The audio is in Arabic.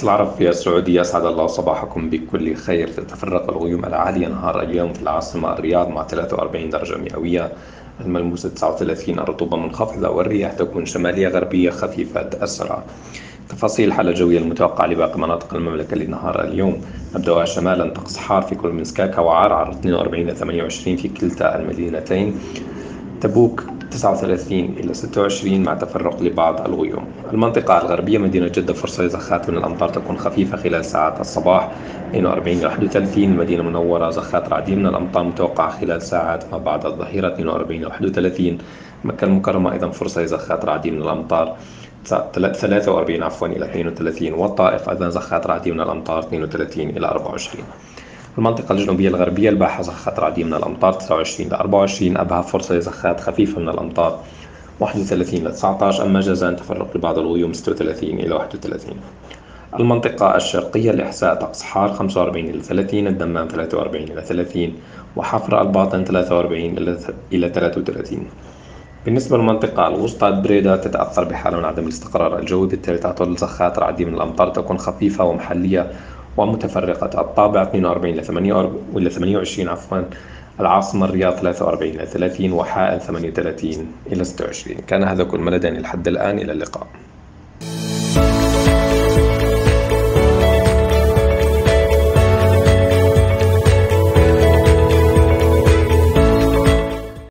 أصل العرب في السعودية، أسعد الله صباحكم بكل خير. تتفرق الغيوم العالية نهار اليوم في العاصمة الرياض مع 43 درجة مئوية، الملموسة 39، الرطوبة منخفضة، والرياح تكون شمالية غربية خفيفة السرعة. تفاصيل الحالة الجوية المتوقعة لباقي مناطق المملكة لنهار اليوم: نبدأ شمالا طقس حار في كل من سكاكا وعرعر 42 إلى 28 في كلتا المدينتين، تبوك 39 إلى 26 مع تفرق لبعض الغيوم. المنطقة الغربية مدينة جدة فرصة زخات من الأمطار تكون خفيفة خلال ساعات الصباح 42 إلى 31. المدينة المنورة زخات رعدية من الأمطار متوقعة خلال ساعات ما بعد الظهيرة 42 إلى 31. مكة المكرمة أيضا فرصة زخات رعدية من الأمطار 43 إلى 32. والطائف أيضا زخات رعدية من الأمطار 32 إلى 24. المنطقة الجنوبية الغربية الباحة زخات رعدية من الأمطار 29 إلى 24. أبها فرصة لزخات خفيفة من الأمطار 31 إلى 19. أما جازان تفرق لبعض الغيوم 36 إلى 31. المنطقة الشرقية الإحساء طقس حار 45 إلى 30. الدمام 43 إلى 30. وحفر الباطن 43 إلى 33. بالنسبة للمنطقة الوسطى بريدة تتأثر بحالة من عدم الاستقرار الجوي، بالتالي تعتمد زخات رعدية من الأمطار تكون خفيفة ومحلية ومتفرقة. الطابع 42 إلى 28 العاصمة الرياض 43 إلى 30. وحائل 38 إلى 26. كان هذا كل ما لدينا لحد الآن، إلى اللقاء.